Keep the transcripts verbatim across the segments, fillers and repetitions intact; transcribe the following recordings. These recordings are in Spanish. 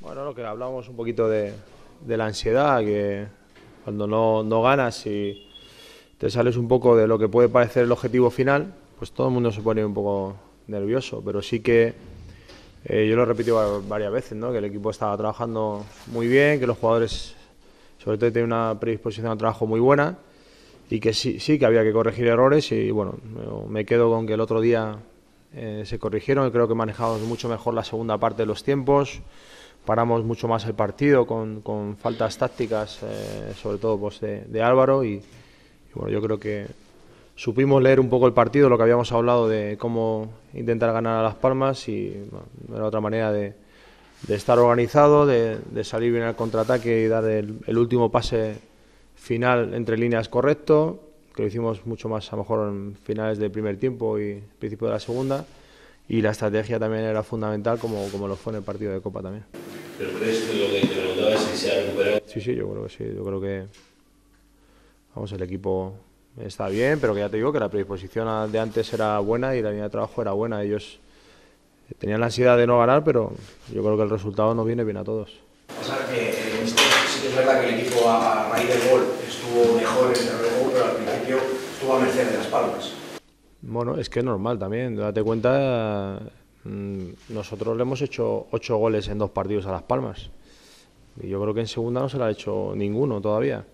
Bueno, lo que hablábamos un poquito de, de la ansiedad, que cuando no, no ganas y te sales un poco de lo que puede parecer el objetivo final, pues todo el mundo se pone un poco nervioso, pero sí que eh, yo lo he repetido varias veces, ¿no? Que el equipo estaba trabajando muy bien, que los jugadores sobre todo tienen una predisposición al trabajo muy buena y que sí, sí que había que corregir errores y bueno, me quedo con que el otro día eh, se corrigieron y creo que manejamos mucho mejor la segunda parte de los tiempos. Paramos mucho más el partido con, con faltas tácticas, eh, sobre todo pues, de, de Álvaro y, y bueno, yo creo que supimos leer un poco el partido, lo que habíamos hablado de cómo intentar ganar a Las Palmas y bueno, era otra manera de, de estar organizado, de, de salir bien al contraataque y dar el, el último pase final entre líneas correcto, que lo hicimos mucho más a lo mejor en finales del primer tiempo y principio de la segunda. Y la estrategia también era fundamental, como, como lo fue en el partido de Copa también. ¿Pero crees que lo que te preguntaba es si se ha recuperado? Sí, sí, yo creo que sí. Yo creo que vamos, el equipo está bien, pero que ya te digo que la predisposición de antes era buena y la línea de trabajo era buena. Ellos tenían la ansiedad de no ganar, pero yo creo que el resultado nos viene bien a todos. O sea, que eh, sí que es verdad que el equipo a, a raíz del gol estuvo mejor en el terreno, pero al principio estuvo a merced de Las Palmas. Bueno, es que es normal también, date cuenta, nosotros le hemos hecho ocho goles en dos partidos a Las Palmas y yo creo que en segunda no se le ha hecho ninguno todavía.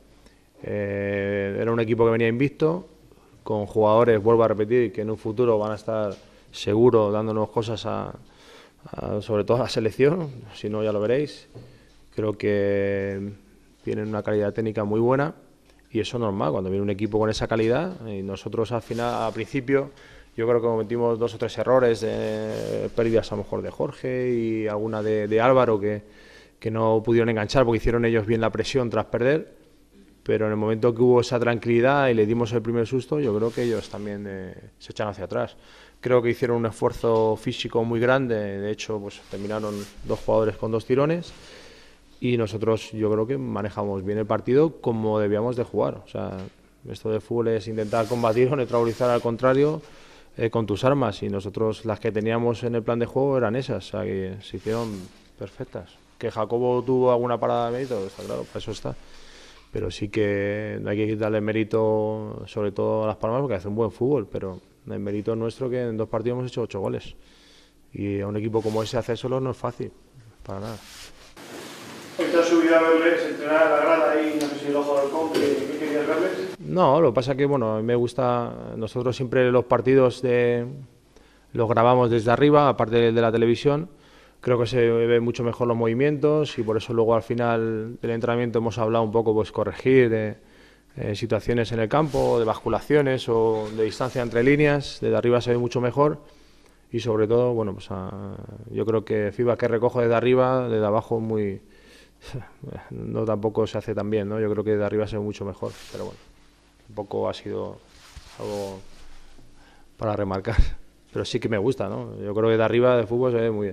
Eh, era un equipo que venía invicto, con jugadores, vuelvo a repetir, que en un futuro van a estar seguros dándonos cosas a, a, sobre todo a la selección, si no ya lo veréis. Creo que tienen una calidad técnica muy buena. Y eso es normal, cuando viene un equipo con esa calidad, y nosotros al final, al principio, yo creo que cometimos dos o tres errores, de pérdidas a lo mejor de Jorge y alguna de, de Álvaro que, que no pudieron enganchar porque hicieron ellos bien la presión tras perder, pero en el momento que hubo esa tranquilidad y le dimos el primer susto, yo creo que ellos también eh, se echan hacia atrás. Creo que hicieron un esfuerzo físico muy grande, de hecho pues terminaron dos jugadores con dos tirones. Y nosotros yo creo que manejamos bien el partido como debíamos de jugar. O sea, esto de fútbol es intentar combatir o neutralizar al contrario eh, con tus armas. Y nosotros las que teníamos en el plan de juego eran esas. O sea, que se hicieron perfectas. Que Jacobo tuvo alguna parada de mérito, está claro, para eso está. Pero sí que no hay que darle mérito sobre todo a Las Palmas porque hace un buen fútbol. Pero el mérito nuestro que en dos partidos hemos hecho ocho goles. Y a un equipo como ese hacer solo no es fácil, para nada. ¿Hoy te has subido a verles entrenar a la grada ahí, no sé si el ojo del halcón, ¿qué querías verles? No, lo que pasa que, bueno, a mí me gusta, nosotros siempre los partidos de, los grabamos desde arriba, aparte de la televisión, creo que se ve mucho mejor los movimientos y por eso luego al final del entrenamiento hemos hablado un poco, pues corregir de, eh, situaciones en el campo, de basculaciones o de distancia entre líneas, desde arriba se ve mucho mejor y sobre todo, bueno, pues a, yo creo que feedback que recojo desde arriba, desde abajo muy... no tampoco se hace tan bien, ¿no? Yo creo que de arriba se ve mucho mejor, pero bueno, un poco ha sido algo para remarcar, pero sí que me gusta, ¿no? Yo creo que de arriba de fútbol se ve muy bien.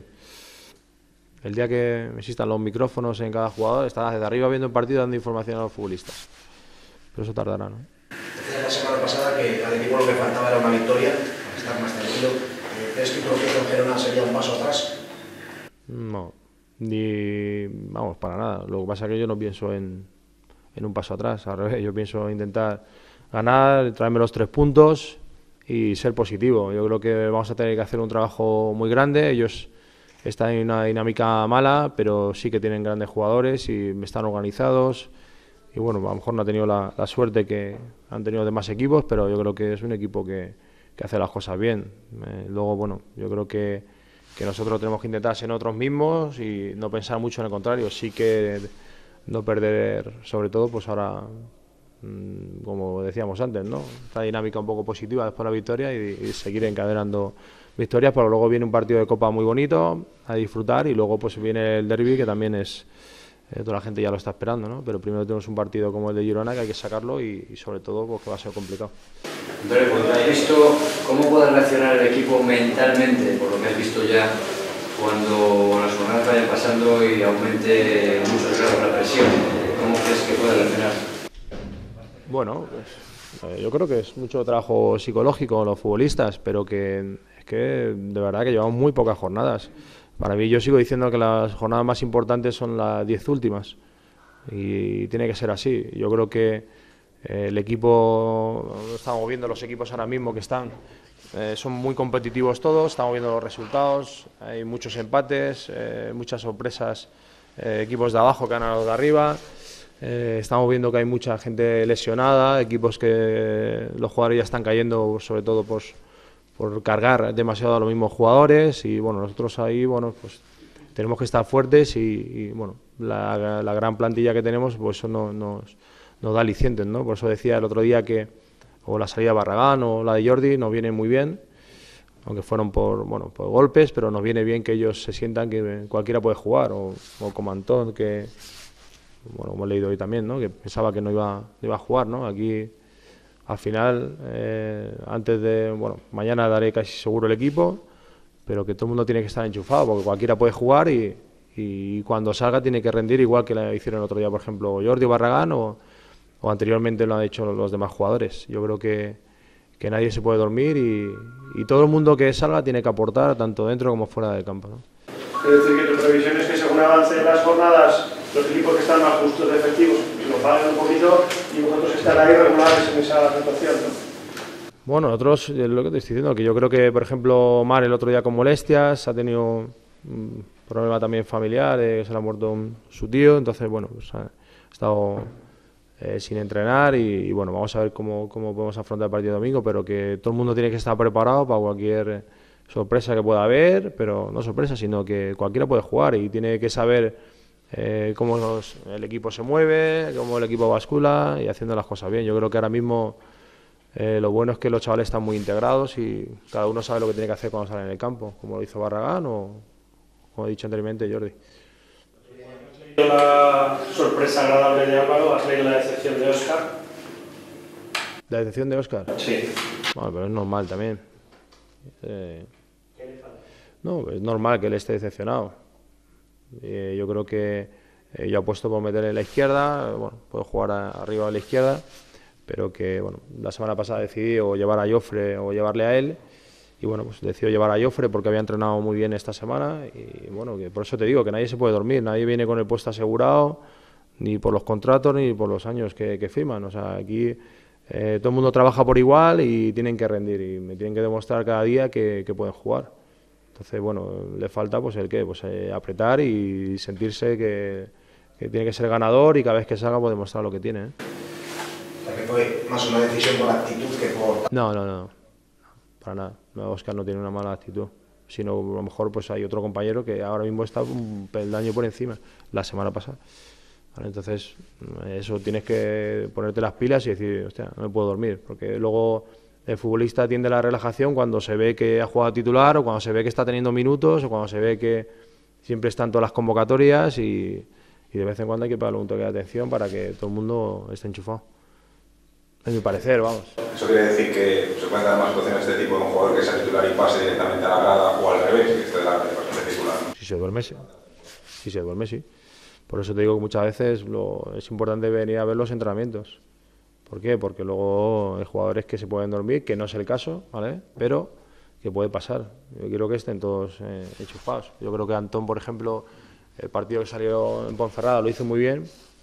El día que existan los micrófonos en cada jugador, estarás desde arriba viendo un partido dando información a los futbolistas, pero eso tardará, ¿no? Decías la semana pasada que al equipo lo que faltaba era una victoria, para estar más tranquilo. ¿Crees que el proceso en Gerona sería un paso atrás? No. Ni, vamos, para nada. Lo que pasa es que yo no pienso en, en un paso atrás, al revés. Yo pienso intentar ganar, traerme los tres puntos y ser positivo. Yo creo que vamos a tener que hacer un trabajo muy grande. Ellos están en una dinámica mala, pero sí que tienen grandes jugadores y están organizados. Y bueno, a lo mejor no ha tenido la, la suerte que han tenido demás equipos, pero yo creo que es un equipo que, que hace las cosas bien. Eh, luego, bueno, yo creo que que nosotros tenemos que intentar ser nosotros mismos y no pensar mucho en el contrario, sí que no perder, sobre todo, pues ahora, como decíamos antes, ¿no? Esta dinámica un poco positiva después de la victoria y, y seguir encadenando victorias, pero luego viene un partido de Copa muy bonito a disfrutar y luego pues viene el derbi que también es, eh, toda la gente ya lo está esperando, ¿no? Pero primero tenemos un partido como el de Girona que hay que sacarlo y, y sobre todo pues que va a ser complicado. Pero cuando has visto cómo puede reaccionar el equipo mentalmente, por lo que has visto ya, cuando las jornadas vayan pasando y aumente mucho el grado de la presión, ¿cómo crees que puede reaccionar? Bueno, pues, eh, yo creo que es mucho trabajo psicológico los futbolistas, pero que es que de verdad que llevamos muy pocas jornadas. Para mí, yo sigo diciendo que las jornadas más importantes son las diez últimas y tiene que ser así. Yo creo que eh, el equipo, estamos viendo los equipos ahora mismo que están, eh, son muy competitivos todos, estamos viendo los resultados, hay muchos empates, eh, muchas sorpresas, eh, equipos de abajo que han ganado de arriba. Eh, estamos viendo que hay mucha gente lesionada, equipos que los jugadores ya están cayendo, sobre todo pues, por cargar demasiado a los mismos jugadores, y bueno, nosotros ahí bueno, pues tenemos que estar fuertes y, y bueno, la, la gran plantilla que tenemos, pues eso no, nos, nos da alicientes, ¿no? Por eso decía el otro día que o la salida de Barragán o la de Jordi nos viene muy bien, aunque fueron por, bueno, por golpes, pero nos viene bien que ellos se sientan que cualquiera puede jugar, o, o como Antón, que bueno, como he leído hoy también, ¿no? Que pensaba que no iba, no iba a jugar, ¿no? Aquí al final, eh, antes de, bueno, mañana daré casi seguro el equipo, pero que todo el mundo tiene que estar enchufado, porque cualquiera puede jugar y, y cuando salga tiene que rendir igual que la hicieron el otro día, por ejemplo, Jordi o Barragán, o, o anteriormente lo han hecho los demás jugadores. Yo creo que, que nadie se puede dormir y, y todo el mundo que salga tiene que aportar, tanto dentro como fuera del campo, ¿no? Es decir, que tu previsión es que según avance las jornadas, los equipos que están más justos de efectivos lo paguen un poquito y vosotros estar ahí regulares en esa situación, ¿no? Bueno, nosotros, lo que te estoy diciendo, que yo creo que, por ejemplo, Mar el otro día con molestias, ha tenido un problema también familiar, eh, se le ha muerto un, su tío, entonces, bueno, pues ha estado eh, sin entrenar y, y, bueno, vamos a ver cómo, cómo podemos afrontar el partido de domingo, pero que todo el mundo tiene que estar preparado para cualquier sorpresa que pueda haber, pero no sorpresa, sino que cualquiera puede jugar y tiene que saber eh, cómo los, el equipo se mueve, cómo el equipo bascula y haciendo las cosas bien. Yo creo que ahora mismo eh, lo bueno es que los chavales están muy integrados y cada uno sabe lo que tiene que hacer cuando sale en el campo, como lo hizo Barragán o, como he dicho anteriormente, Jordi. ¿Has leído la sorpresa agradable de Álvaro? ¿Has leído la decepción de Óscar? ¿La decepción de Óscar? Sí. Bueno, pero es normal también. Eh, no, es normal que él esté decepcionado. Eh, yo creo que eh, yo apuesto por meterle la izquierda, bueno, puedo jugar a, arriba a la izquierda, pero que bueno, la semana pasada decidí o llevar a Jofre o llevarle a él, y bueno, pues decidí llevar a Jofre porque había entrenado muy bien esta semana, y bueno, que por eso te digo que nadie se puede dormir, nadie viene con el puesto asegurado, ni por los contratos ni por los años que, que firman. O sea, aquí eh, todo el mundo trabaja por igual y tienen que rendir y me tienen que demostrar cada día que, que pueden jugar. Entonces, bueno, le falta pues el qué, pues eh, apretar y sentirse que, que tiene que ser ganador y cada vez que salga puede demostrar lo que tiene, ¿eh? O sea, que fue más una decisión por actitud que por... No, no, no, para nada. No, Óscar no tiene una mala actitud, sino a lo mejor pues hay otro compañero que ahora mismo está un peldaño por encima, la semana pasada. Vale, entonces, eso tienes que ponerte las pilas y decir, hostia, no me puedo dormir, porque luego el futbolista tiende a la relajación cuando se ve que ha jugado titular o cuando se ve que está teniendo minutos o cuando se ve que siempre están todas las convocatorias y, y de vez en cuando hay que pegarle un toque de atención para que todo el mundo esté enchufado. Es mi parecer, vamos. ¿Eso quiere decir que se pueden dar más situaciones de este tipo de un jugador que sea titular y pase directamente a la grada o al revés, que esté de la de titular? Si se duerme, sí. Si se duerme, sí. Por eso te digo que muchas veces lo, es importante venir a ver los entrenamientos. ¿Por qué? Porque luego hay jugadores que se pueden dormir, que no es el caso, ¿vale? Pero que puede pasar. Yo quiero que estén todos eh, enchufados. Yo creo que Antón, por ejemplo, el partido que salió en Ponferrada lo hizo muy bien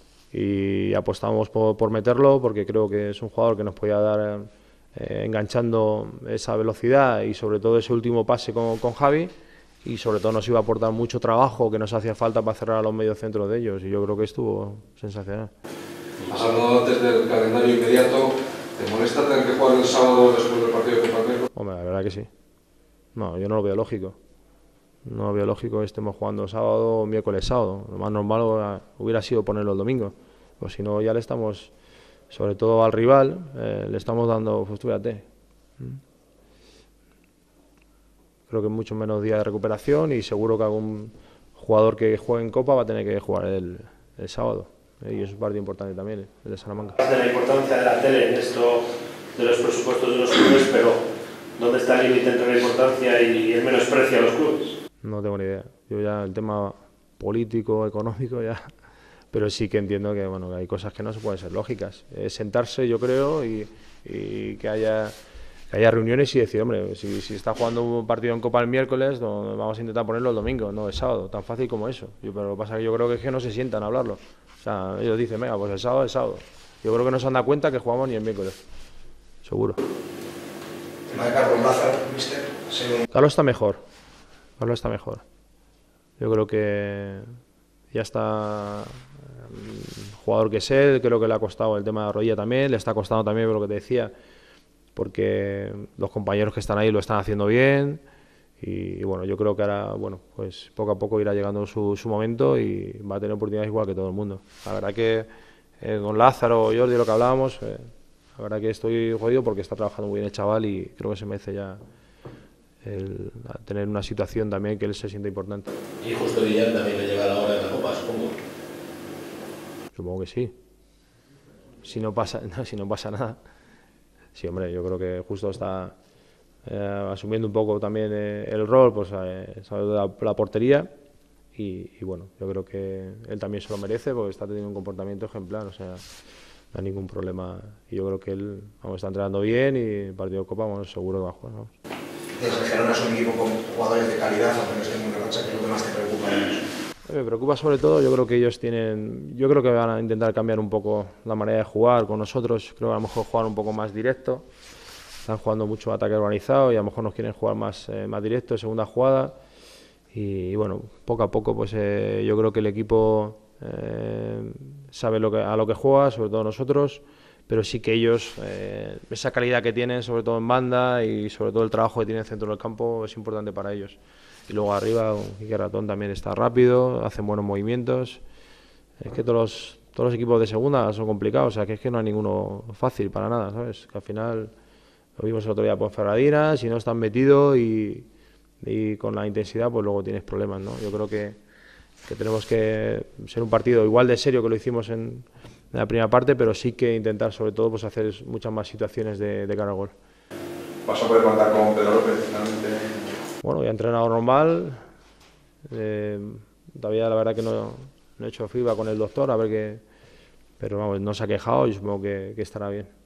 y apostamos por, por meterlo porque creo que es un jugador que nos podía dar eh, enganchando esa velocidad y sobre todo ese último pase con, con Javi, y sobre todo nos iba a aportar mucho trabajo que nos hacía falta para cerrar a los mediocentros de ellos, y yo creo que estuvo sensacional. Pasando antes del calendario inmediato, ¿te molesta tener que jugar el sábado después del partido de Palmero? Hombre, la verdad que sí. No, yo no lo veo lógico. No lo veo lógico que estemos jugando sábado, miércoles, sábado. Lo más normal hubiera sido ponerlo el domingo. Pues si no, ya le estamos, sobre todo al rival, eh, le estamos dando, pues fíjate. Creo que mucho menos días de recuperación y seguro que algún jugador que juegue en Copa va a tener que jugar el, el sábado. Y es un partido importante también, el de Salamanca. De la importancia de la tele en esto de los presupuestos de los clubes, pero ¿dónde está el límite entre la importancia y el menosprecio a los clubes? No tengo ni idea. Yo ya el tema político, económico ya... Pero sí que entiendo que, bueno, que hay cosas que no se pueden ser lógicas. Es sentarse, yo creo, y, y que haya... que haya reuniones y decir, hombre, si, si está jugando un partido en Copa el miércoles, no, vamos a intentar ponerlo el domingo, no el sábado, tan fácil como eso. Yo, pero lo que pasa es que yo creo que es que no se sientan a hablarlo. O sea, ellos dicen, venga, pues el sábado es sábado. Yo creo que no se han dado cuenta que jugamos ni el miércoles, seguro. El tema de Carlos Lázaro, mister. Según... Carlos está mejor, Carlos está mejor. Yo creo que ya está, el jugador que es él, creo que le ha costado el tema de la rodilla también, le está costando también por lo que te decía, porque los compañeros que están ahí lo están haciendo bien y, y bueno, yo creo que ahora, bueno, pues poco a poco irá llegando su, su momento y va a tener oportunidades igual que todo el mundo. La verdad que eh, con Lázaro o Jordi, lo que hablábamos, eh, la verdad que estoy jodido porque está trabajando muy bien el chaval y creo que se merece ya el, tener una situación también que él se siente importante. Y justo Guillén también le llega la hora de la Copa, supongo. Supongo que sí. Si no pasa, no, si no pasa nada. Sí, hombre, yo creo que justo está eh, asumiendo un poco también eh, el rol, pues eh, sabe la, la portería y, y bueno, yo creo que él también se lo merece porque está teniendo un comportamiento ejemplar, o sea, no hay ningún problema y yo creo que él vamos, está entrenando bien y el partido de Copa vamos, seguro que va a jugar. Vamos. Desde el Gerona es un equipo con jugadores de calidad, aunque no estén en una racha, que es lo que más te preocupa de ellos. Me preocupa sobre todo, yo creo que ellos tienen, yo creo que van a intentar cambiar un poco la manera de jugar con nosotros, creo que a lo mejor jugar un poco más directo, están jugando mucho ataque organizado y a lo mejor nos quieren jugar más, eh, más directo, segunda jugada y, y bueno, poco a poco pues eh, yo creo que el equipo eh, sabe lo que, a lo que juega, sobre todo nosotros, pero sí que ellos, eh, esa calidad que tienen, sobre todo en banda y sobre todo el trabajo que tienen en el centro del campo es importante para ellos. Y luego arriba, Quique Ratón también está rápido, hacen buenos movimientos. Es que todos los, todos los equipos de segunda son complicados, o sea, que es que no hay ninguno fácil para nada, ¿sabes? Que al final, lo vimos el otro día por Ferradina, si no están metidos y, y con la intensidad, pues luego tienes problemas, ¿no? Yo creo que, que tenemos que ser un partido igual de serio que lo hicimos en, en la primera parte, pero sí que intentar sobre todo pues hacer muchas más situaciones de, de cara al gol. ¿Vas a poder contar con Pedro López finalmente? Bueno, ya he entrenado normal, eh, todavía la verdad que no, no he hecho feedback con el doctor, a ver qué, pero vamos, no se ha quejado y supongo que, que estará bien.